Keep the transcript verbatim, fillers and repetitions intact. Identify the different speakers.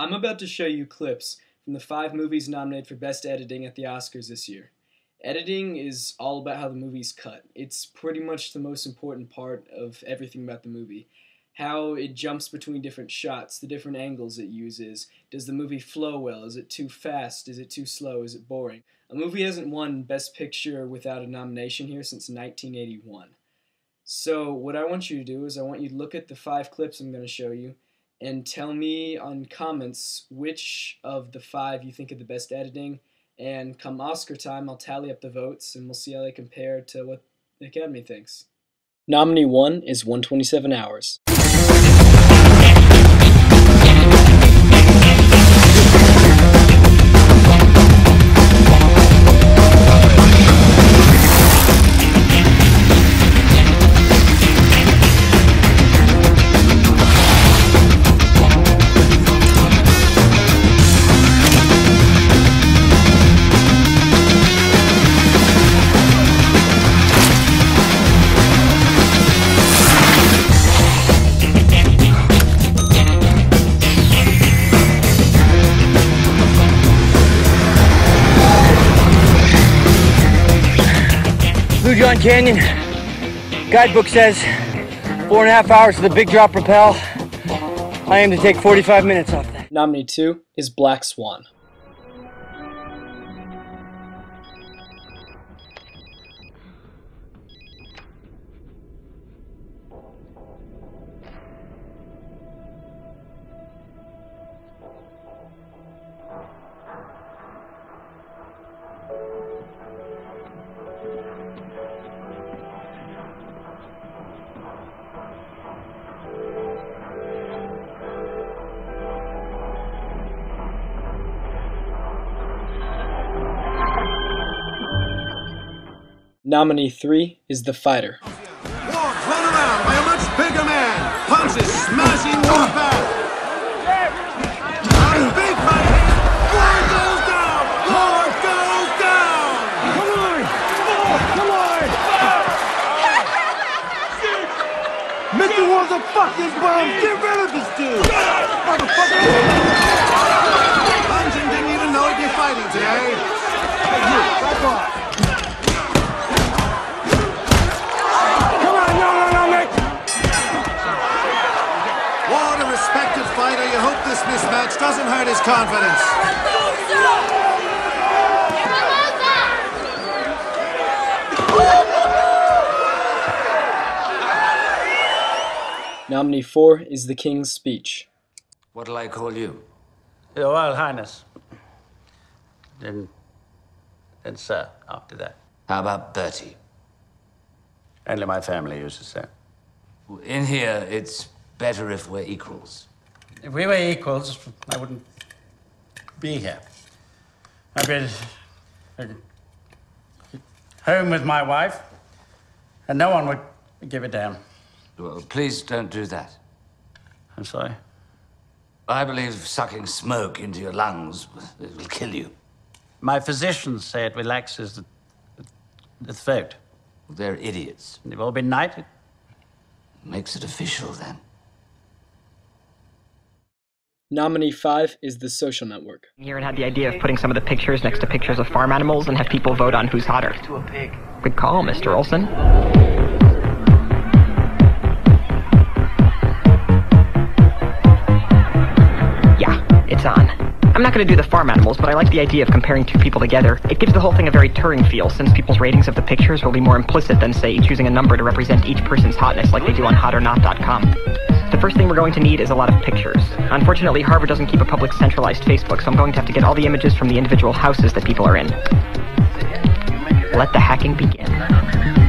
Speaker 1: I'm about to show you clips from the five movies nominated for Best Editing at the Oscars this year. Editing is all about how the movie's cut. It's pretty much the most important part of everything about the movie. How it jumps between different shots, the different angles it uses. Does the movie flow well? Is it too fast? Is it too slow? Is it boring? A movie hasn't won Best Picture without a nomination here since nineteen eighty-one. So what I want you to do is I want you to look at the five clips I'm going to show you and tell me on comments which of the five you think are the best editing, and come Oscar time I'll tally up the votes and we'll see how they compare to what the Academy thinks. Nominee one is one twenty-seven hours.
Speaker 2: Blue John Canyon. Guidebook says four and a half hours to the big drop rappel. I aim to take forty-five minutes off that.
Speaker 1: Nominee two is Black Swan. Nominee three is The Fighter.
Speaker 3: Walk, run around by a much bigger man. Punches, smashing one back. A big fight here. Ward goes down. Ward goes down. Come on. Come on. Mister Ward's a fucking bum. Get rid of this dude. Motherfucker. Punching didn't even know he'd be fighting today. Hey, you, back off. Respected fighter, you hope this mismatch doesn't hurt his confidence.
Speaker 1: Nominee four is The King's Speech.
Speaker 4: What'll I call you?
Speaker 5: Your Royal Highness. Then, then sir, after that.
Speaker 4: How about Bertie?
Speaker 5: Only my family uses that.
Speaker 4: In here, it's better if we're equals.
Speaker 5: If we were equals, I wouldn't be here. I'd be uh, home with my wife, and no one would give a damn.
Speaker 4: Well, please don't do that.
Speaker 5: I'm sorry.
Speaker 4: I believe sucking smoke into your lungs will kill you.
Speaker 5: My physicians say it relaxes the, the throat.
Speaker 4: They're idiots.
Speaker 5: They've all been knighted.
Speaker 4: Makes it official, then.
Speaker 1: Nominee five is The Social Network.
Speaker 6: Here it had the idea of putting some of the pictures next to pictures of farm animals and have people vote on who's hotter.
Speaker 2: To a pig.
Speaker 6: Good call, Mister Olson. Yeah, it's on. I'm not going to do the farm animals, but I like the idea of comparing two people together. It gives the whole thing a very Turing feel, since people's ratings of the pictures will be more implicit than, say, choosing a number to represent each person's hotness like they do on hot or not dot com. The first thing we're going to need is a lot of pictures. Unfortunately, Harvard doesn't keep a public centralized Facebook, so I'm going to have to get all the images from the individual houses that people are in. Let the hacking begin.